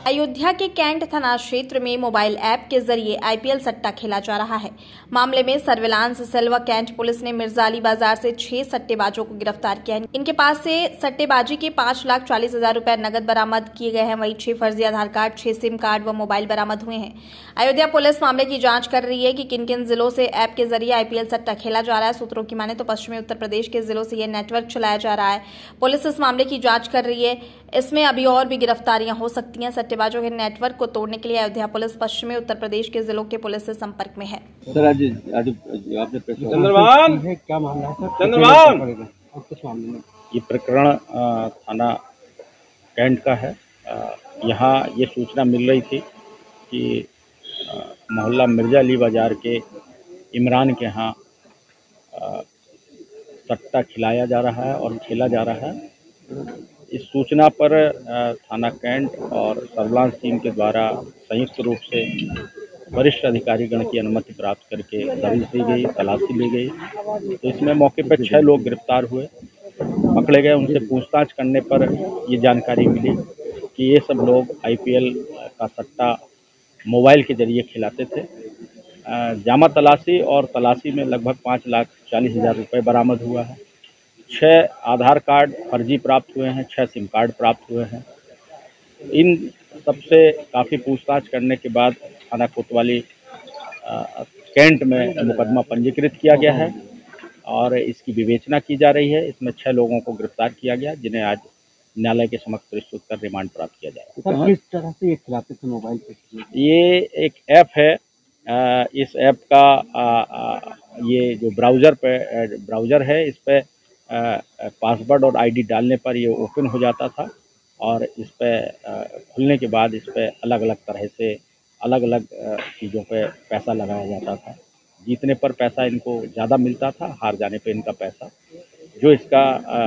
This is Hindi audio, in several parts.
अयोध्या के कैंट थाना क्षेत्र में मोबाइल ऐप के जरिए आईपीएल सट्टा खेला जा रहा है। मामले में सर्विलांस सेल व कैंट पुलिस ने मिर्जा अली बाजार से 6 सट्टेबाजों को गिरफ्तार किया है। इनके पास से सट्टेबाजी के 5,40,000 रुपए नगद बरामद किए गए हैं। वहीं 6 फर्जी आधार कार्ड, 6 सिम कार्ड व मोबाइल बरामद हुए हैं। अयोध्या पुलिस मामले की जाँच कर रही है कि किन किन जिलों से ऐप के जरिए आईपीएल सट्टा खेला जा रहा है। सूत्रों की माने तो पश्चिमी उत्तर प्रदेश के जिलों से यह नेटवर्क चलाया जा रहा है। पुलिस इस मामले की जाँच कर रही है। इसमें अभी और भी गिरफ्तारियां हो सकती हैं। सट्टेबाजों के नेटवर्क को तोड़ने के लिए अयोध्या पुलिस पश्चिमी उत्तर प्रदेश के जिलों के पुलिस से संपर्क में है। सर आज आपने चंद्रभान क्या मामला है सर? चंद्रभान किस मामले में? ये प्रकरण थाना कैंट का है। यहाँ ये सूचना मिल रही थी कि मोहल्ला मिर्जा अली बाजार के इमरान के यहाँ सट्टा खिलाया जा रहा है और खेला जा रहा है। इस सूचना पर थाना कैंट और सर्विलांस टीम के द्वारा संयुक्त रूप से वरिष्ठ अधिकारीगण की अनुमति प्राप्त करके दबिश दी गई, तलाशी ली गई। तो इसमें मौके पर 6 लोग गिरफ्तार हुए, पकड़े गए। उनसे पूछताछ करने पर ये जानकारी मिली कि ये सब लोग आईपीएल का सट्टा मोबाइल के जरिए खिलाते थे। जामा तलाशी और तलाशी में लगभग 5,40,000 रुपये बरामद हुआ है। 6 आधार कार्ड फर्जी प्राप्त हुए हैं, 6 सिम कार्ड प्राप्त हुए हैं। इन सबसे काफ़ी पूछताछ करने के बाद थाना कोतवाली कैंट में मुकदमा पंजीकृत किया गया है और इसकी विवेचना की जा रही है। इसमें 6 लोगों को गिरफ्तार किया गया, जिन्हें आज न्यायालय के समक्ष प्रस्तुत कर रिमांड प्राप्त किया जाएगा। किस तरह से ये खिलाते थे मोबाइल पे? ये एक ऐप है। इस ऐप का ये जो ब्राउज़र है, इस पे पासवर्ड और आईडी डालने पर ये ओपन हो जाता था और इस पे खुलने के बाद इस पे अलग अलग तरह से अलग अलग चीज़ों पे पैसा लगाया जाता था। जीतने पर पैसा इनको ज़्यादा मिलता था, हार जाने पे इनका पैसा जो इसका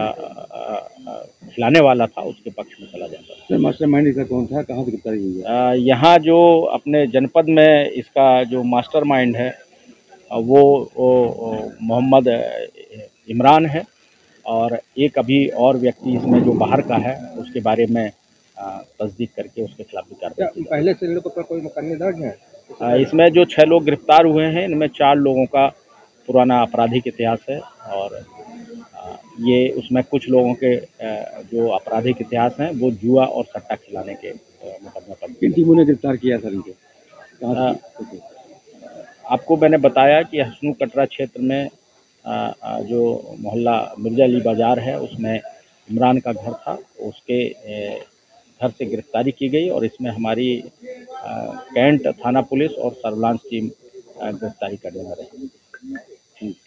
खिलाने वाला था उसके पक्ष में चला जाता था। सर मास्टरमाइंड इसका कौन था, कहाँ से गिरफ्तारी हुई है? यहाँ जो अपने जनपद में इसका जो मास्टरमाइंड है वो मोहम्मद इमरान है और एक अभी और व्यक्ति इसमें जो बाहर का है उसके बारे में तस्दीक करके उसके खिलाफ भी कार्रवाई। पहले से इन लोगों पर कोई मुकदमे दर्ज है? इसमें जो 6 लोग गिरफ्तार हुए हैं, इनमें 4 लोगों का पुराना आपराधिक इतिहास है और ये उसमें कुछ लोगों के जो आपराधिक इतिहास हैं वो जुआ और सट्टा खिलाने के मुकदमे पर। किन टीमों ने गिरफ्तार किया सर इनको? आपको मैंने बताया कि हसनू कटरा क्षेत्र में जो मोहल्ला मिर्जा अली बाजार है उसमें इमरान का घर था, उसके घर से गिरफ्तारी की गई और इसमें हमारी कैंट थाना पुलिस और सर्विलांस टीम गिरफ्तारी करने में रही।